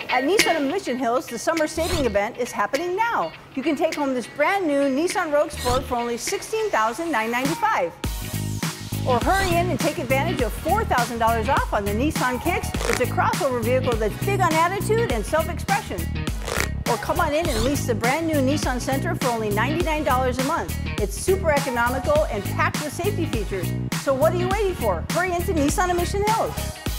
At Nissan Mission Hills, the summer saving event is happening now. You can take home this brand new Nissan Rogue Sport for only $16,995. Or hurry in and take advantage of $4,000 off on the Nissan Kicks. It's a crossover vehicle that's big on attitude and self-expression. Or come on in and lease the brand new Nissan Sentra for only $99 a month. It's super economical and packed with safety features. So what are you waiting for? Hurry into Nissan Mission Hills.